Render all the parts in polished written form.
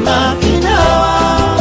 imaginaba.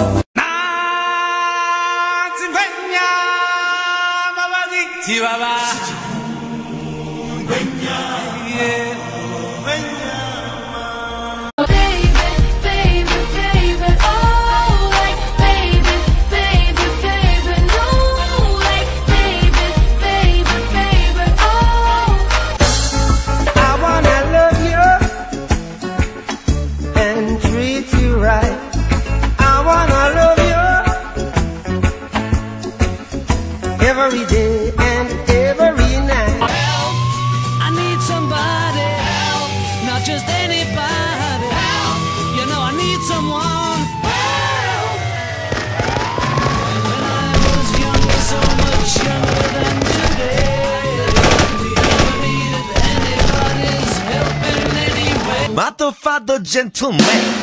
Every day and every night. Help! I need somebody. Help! Not just anybody. Help! You know I need someone. Help! When I was younger, so much younger than today, never needed anybody's help in any way. Motherfucker gentleman.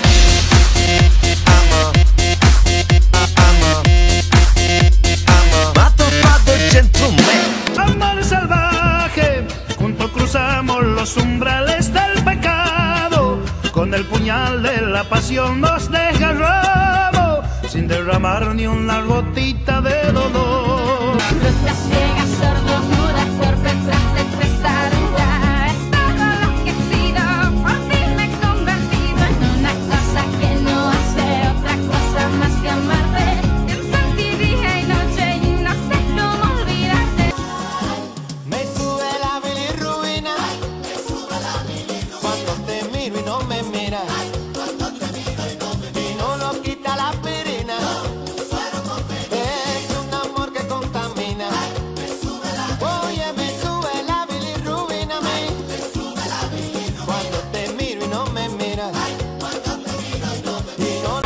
Amor salvaje, juntos cruzamos los umbrales del pecado, con el puñal de la pasión nos desgarramos, sin derramar ni una gotita de dolor. Brujas, ciegas, sordos, mudas, torpes, testarudas. Es todo lo que he sido, por ti me he convertido en una cosa que no hace otra cosa más que amarte. Pienso en ti día y noche y no sé cómo olvidarte. Me sube la bilirrubina, cuando te miro y no me miras, y no lo quita la aspirina. Es un amor que contamina. Oye, me sube la bilirrubina a mí, cuando te miro y no me miras, y no lo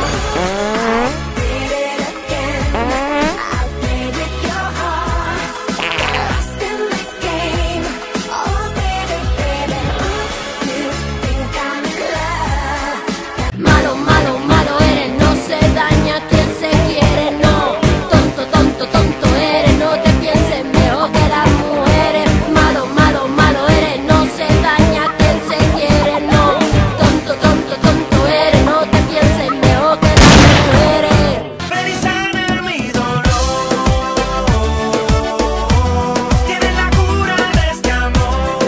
Malo, malo, malo eres, no se daña quien se quiere, no. Tonto, tonto, tonto eres, no te pienses mejor que las mujeres. Malo, malo, malo eres, no se daña quien se quiere, no. Tonto, tonto, tonto eres, no te pienses mejor que las mujeres. Ven y sana mi dolor. Tienes la cura de este amor.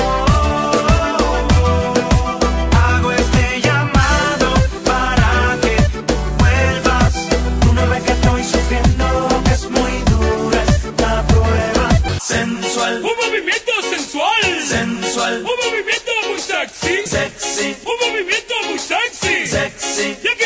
Hago este llamado para que vuelvas. Tú no ves que estoy sufriendo, que es muy dura esta prueba. Sensual, Un movimiento sensual, sensual, un movimiento muy sexy, sexy, un movimiento muy sexy. sexy. Ya